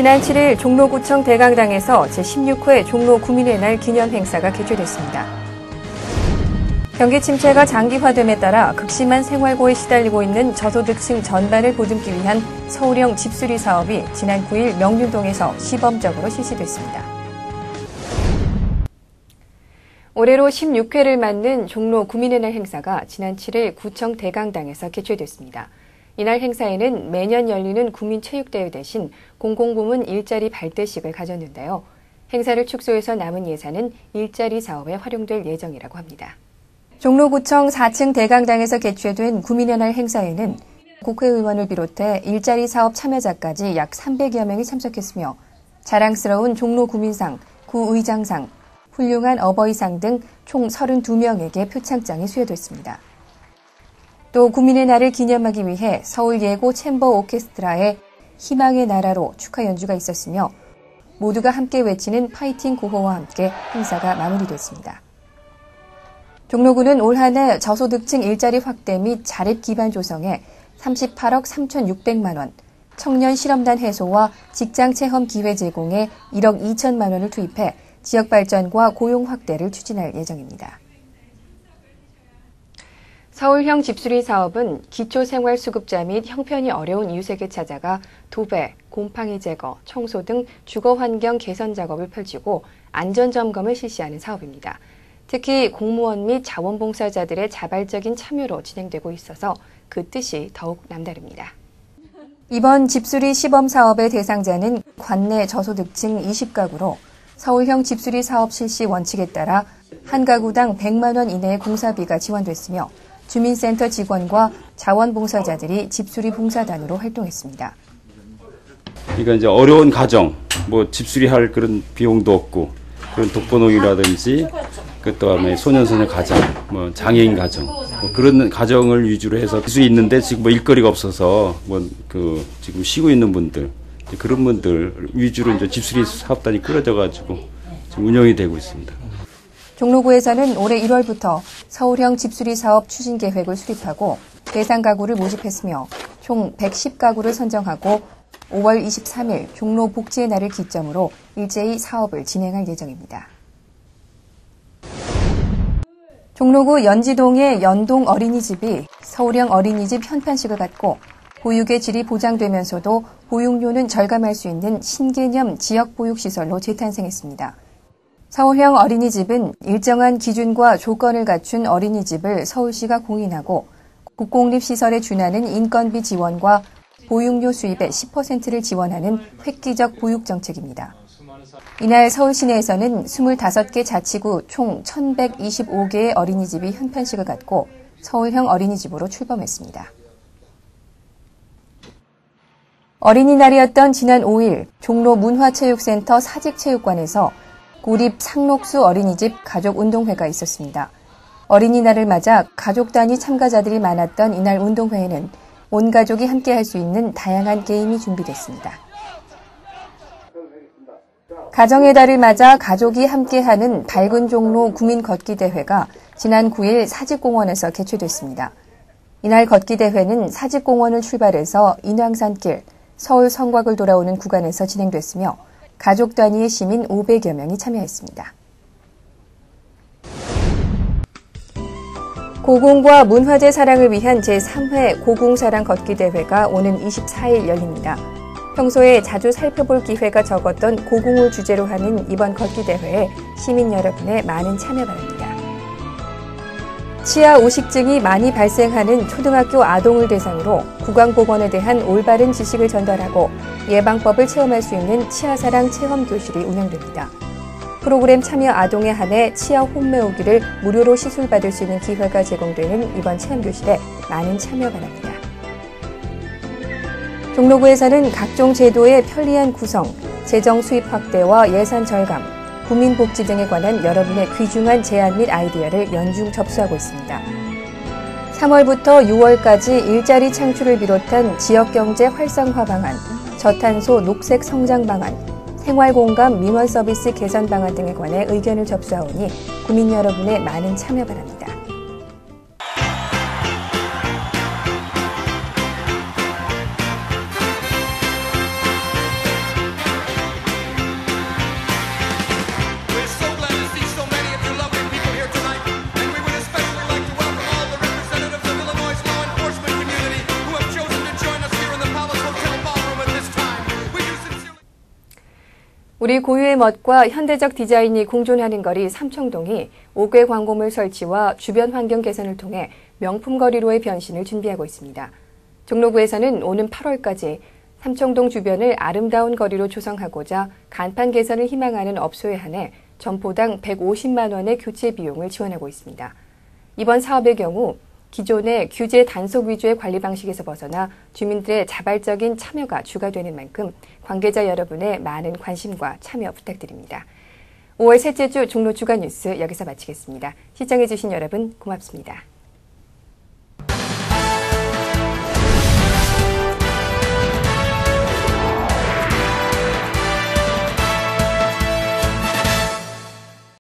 지난 7일 종로구청 대강당에서 제16회 종로 구민의 날 기념 행사가 개최됐습니다. 경기 침체가 장기화됨에 따라 극심한 생활고에 시달리고 있는 저소득층 전반을 보듬기 위한 서울형 집수리 사업이 지난 9일 명륜동에서 시범적으로 실시됐습니다. 올해로 16회를 맞는 종로 구민의 날 행사가 지난 7일 구청 대강당에서 개최됐습니다. 이날 행사에는 매년 열리는 구민체육대회 대신 공공부문 일자리 발대식을 가졌는데요. 행사를 축소해서 남은 예산은 일자리 사업에 활용될 예정이라고 합니다. 종로구청 4층 대강당에서 개최된 구민의 날 행사에는 국회의원을 비롯해 일자리 사업 참여자까지 약 300여 명이 참석했으며 자랑스러운 종로 구민상, 구의장상, 훌륭한 어버이상 등 총 32명에게 표창장이 수여됐습니다. 또 구민의 날을 기념하기 위해 서울예고 챔버 오케스트라의 희망의 나라로 축하 연주가 있었으며 모두가 함께 외치는 파이팅 구호와 함께 행사가 마무리됐습니다. 종로구는 올 한 해 저소득층 일자리 확대 및 자립 기반 조성에 38억 3,600만 원, 청년 실업난 해소와 직장 체험 기회 제공에 1억 2천만 원을 투입해 지역 발전과 고용 확대를 추진할 예정입니다. 서울형 집수리 사업은 기초생활수급자 및 형편이 어려운 이웃에게 찾아가 도배, 곰팡이 제거, 청소 등 주거환경 개선 작업을 펼치고 안전점검을 실시하는 사업입니다. 특히 공무원 및 자원봉사자들의 자발적인 참여로 진행되고 있어서 그 뜻이 더욱 남다릅니다. 이번 집수리 시범 사업의 대상자는 관내 저소득층 20가구로 서울형 집수리 사업 실시 원칙에 따라 한 가구당 100만 원 이내의 공사비가 지원됐으며 주민센터 직원과 자원봉사자들이 집수리 봉사단으로 활동했습니다. 그러니까 이제 어려운 가정, 집수리할 그런 비용도 없고 그런 독거노인이라든지 그다음에 소년소녀 가정, 장애인 가정 그런 가정을 위주로 해서 할 수 있는데 지금 일거리가 없어서 지금 쉬고 있는 분들 그런 분들 위주로 이제 집수리 사업단이 꾸려져-가지고 지금 운영이 되고 있습니다. 종로구에서는 올해 1월부터 서울형 집수리 사업 추진 계획을 수립하고 대상 가구를 모집했으며 총 110가구를 선정하고 5월 23일 종로 복지의 날을 기점으로 일제히 사업을 진행할 예정입니다. 종로구 연지동의 연동 어린이집이 서울형 어린이집 현판식을 갖고 보육의 질이 보장되면서도 보육료는 절감할 수 있는 신개념 지역보육시설로 재탄생했습니다. 서울형 어린이집은 일정한 기준과 조건을 갖춘 어린이집을 서울시가 공인하고 국공립시설에 준하는 인건비 지원과 보육료 수입의 10%를 지원하는 획기적 보육정책입니다. 이날 서울 시내에서는 25개 자치구 총 1,125개의 어린이집이 현판식을 갖고 서울형 어린이집으로 출범했습니다. 어린이날이었던 지난 5일 종로 문화체육센터 사직체육관에서 구립 상록수 어린이집 가족운동회가 있었습니다. 어린이날을 맞아 가족 단위 참가자들이 많았던 이날 운동회에는 온 가족이 함께 할 수 있는 다양한 게임이 준비됐습니다. 가정의 달을 맞아 가족이 함께하는 밝은 종로 구민 걷기 대회가 지난 9일 사직공원에서 개최됐습니다. 이날 걷기 대회는 사직공원을 출발해서 인왕산길, 서울 성곽을 돌아오는 구간에서 진행됐으며 가족 단위의 시민 500여 명이 참여했습니다. 고궁과 문화재 사랑을 위한 제3회 고궁사랑 걷기 대회가 오는 24일 열립니다. 평소에 자주 살펴볼 기회가 적었던 고궁을 주제로 하는 이번 걷기 대회에 시민 여러분의 많은 참여 바랍니다. 치아 오식증이 많이 발생하는 초등학교 아동을 대상으로 구강보건에 대한 올바른 지식을 전달하고 예방법을 체험할 수 있는 치아사랑 체험교실이 운영됩니다. 프로그램 참여 아동에 한해 치아 홈메오기를 무료로 시술받을 수 있는 기회가 제공되는 이번 체험교실에 많은 참여 바랍니다. 종로구에서는 각종 제도의 편리한 구성, 재정 수입 확대와 예산 절감, 국민복지 등에 관한 여러분의 귀중한 제안 및 아이디어를 연중 접수하고 있습니다. 3월부터 6월까지 일자리 창출을 비롯한 지역경제 활성화 방안, 저탄소 녹색 성장 방안, 생활공감 민원 서비스 개선 방안 등에 관해 의견을 접수하오니 구민 여러분의 많은 참여 바랍니다. 우리 고유의 멋과 현대적 디자인이 공존하는 거리 삼청동이 5개 광고물 설치와 주변 환경 개선을 통해 명품 거리로의 변신을 준비하고 있습니다. 종로구에서는 오는 8월까지 삼청동 주변을 아름다운 거리로 조성하고자 간판 개선을 희망하는 업소에 한해 점포당 150만 원의 교체 비용을 지원하고 있습니다. 이번 사업의 경우 기존의 규제 단속 위주의 관리 방식에서 벗어나 주민들의 자발적인 참여가 주가 되는 만큼 관계자 여러분의 많은 관심과 참여 부탁드립니다. 5월 셋째 주 종로 주간 뉴스 여기서 마치겠습니다. 시청해주신 여러분 고맙습니다.